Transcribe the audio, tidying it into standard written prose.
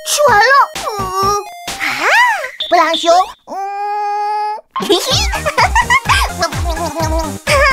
吃完了。布朗熊，嘿嘿，